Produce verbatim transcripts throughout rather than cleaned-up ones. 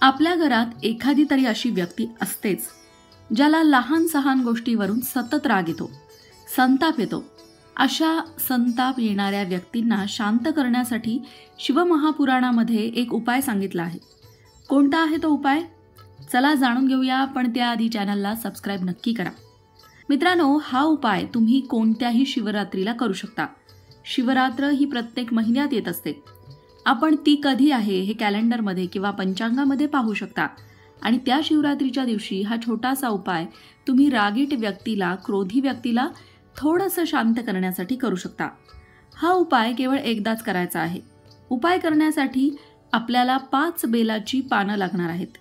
आपल्या घरात एखादी तरी अशी व्यक्ती असतेच ज्याला लहान सहान गोष्टीवरून सतत राग येतो, संताप येतो. अशा संताप येणाऱ्या व्यक्तींना शांत करण्यासाठी शिवमहापुराणामध्ये एक उपाय सांगितला आहे. कोणता आहे तो उपाय? चला जाणून घेऊया, पण त्याआधी चॅनलला सबस्क्राईब नक्की करा. मित्रांनो, हा उपाय तुम्ही कोणत्याही शिवरात्रीला करू शकता. शिवरात्र ही प्रत्येक महिन्यात येत असते. आपण ती कधी आहे हे कॅलेंडरमध्ये किंवा पंचांगामध्ये पाहू शकता आणि त्या शिवरात्रीच्या दिवशी हा छोटासा उपाय तुम्ही रागीट व्यक्तीला, क्रोधी व्यक्तीला थोडंसं शांत करण्यासाठी करू शकता. हा उपाय केवळ एकदाच करायचा आहे. उपाय करण्यासाठी आपल्याला पाच बेलाची पानं लागणार आहेत.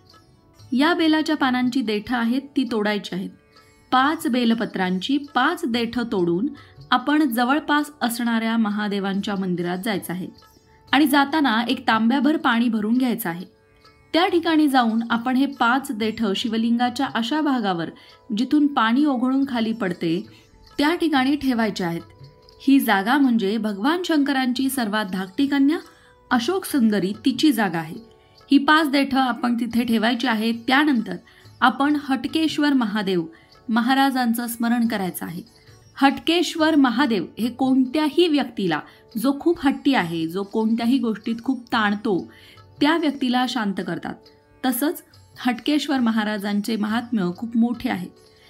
या बेलाच्या पानांची देठं आहेत ती तोडायची आहेत. पाच बेलपत्रांची पाच देठं तोडून आपण जवळपास असणाऱ्या महादेवांच्या मंदिरात जायचं आहे आणि जाताना एक तांब्याभर पाणी भरून घ्यायचं आहे. त्या ठिकाणी जाऊन आपण हे पाच देठं शिवलिंगाच्या अशा भागावर जिथून पाणी ओघळून खाली पडते त्या ठिकाणी ठेवायचे आहेत. ही जागा म्हणजे भगवान शंकरांची सर्वात धाकटी कन्या अशोक सुंदरी तिची जागा आहे. ही पाच देठं आपण तिथे ठेवायची आहेत. त्यानंतर आपण हटकेश्वर महादेव महाराजांचं स्मरण करायचं आहे. हटकेश्वर महादेव हे कोणत्याही व्यक्तीला, जो खूप हट्टी आहे, जो कोणत्याही गोष्टीत खूप ताणतो, त्या व्यक्तीला शांत करतात. तसंच हटकेश्वर महाराजांचे महात्म्य खूप मोठे आहे.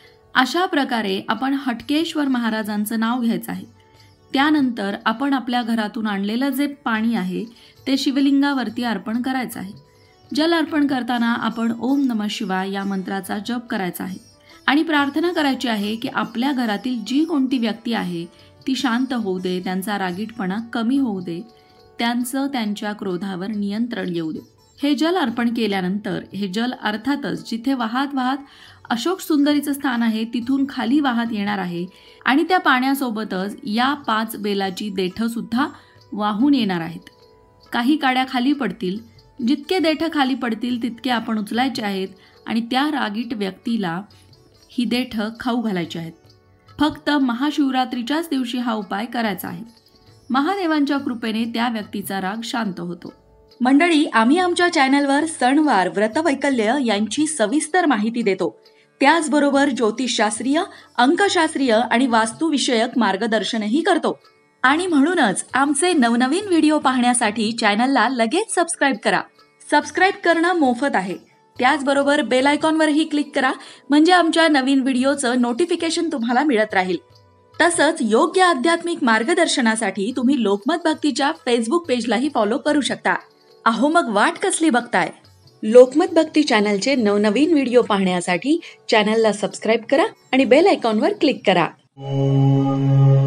अशा प्रकारे आपण हटकेश्वर महाराजांचं नाव घ्यायचं आहे. त्यानंतर आपण आपल्या घरातून आणलेलं जे पाणी आहे ते शिवलिंगावरती अर्पण करायचं आहे. जल अर्पण करताना आपण ओम नमः शिवाय या मंत्राचा जप करायचा आहे आणि प्रार्थना करायची आहे की आपल्या घरातील जी कोणती व्यक्ती आहे ती शांत होऊ दे, त्यांचा रागीटपणा कमी होऊ दे, त्यांचं त्यांच्या क्रोधावर नियंत्रण येऊ दे. हे जल अर्पण केल्यानंतर हे जल अर्थातच जिथे वाहत वाहत अशोक सुंदरीचं स्थान आहे तिथून खाली वाहत येणार आहे आणि त्या पाण्यासोबतच या पाच बेलाची देठं सुद्धा वाहून येणार आहेत. काही काड्या खाली पडतील. जितके देठं खाली पडतील तितके आपण उचलायचे आहेत आणि त्या रागीट व्यक्तीला ही देठं खाऊ घालायची आहेत. फक्त महाशिवरात्रीच्याच दिवशी हा उपाय करायचा आहे. महादेवांच्या कृपेने त्या व्यक्तीचा राग शांत होतो. मंडळी, आम्ही आमच्या चॅनलवर सणवार, व्रतवैकल्य यांची सविस्तर माहिती देतो. त्याचबरोबर ज्योतिषशास्त्रीय, अंकशास्त्रीय आणि वास्तुविषयक मार्गदर्शनही करतो. आणि म्हणूनच आमचे नवनवीन व्हिडिओ पाहण्यासाठी चॅनलला लगेच सबस्क्राईब करा. सबस्क्राईब करणं मोफत आहे. त्याचबरोबर बेल आयकॉनवरही क्लिक करा, म्हणजे आमच्या नवीन व्हिडिओचं नोटिफिकेशन तुम्हाला मिळत राहील. तसंच योग्य आध्यात्मिक मार्गदर्शनासाठी तुम्ही लोकमत भक्तीच्या फेसबुक पेजलाही फॉलो करू शकता. अहो मग वाट कसली बघताय? लोकमत भक्ती चॅनलचे नवनवीन व्हिडिओ पाहण्यासाठी चॅनलला सबस्क्राईब करा आणि बेल आयकॉनवर क्लिक करा.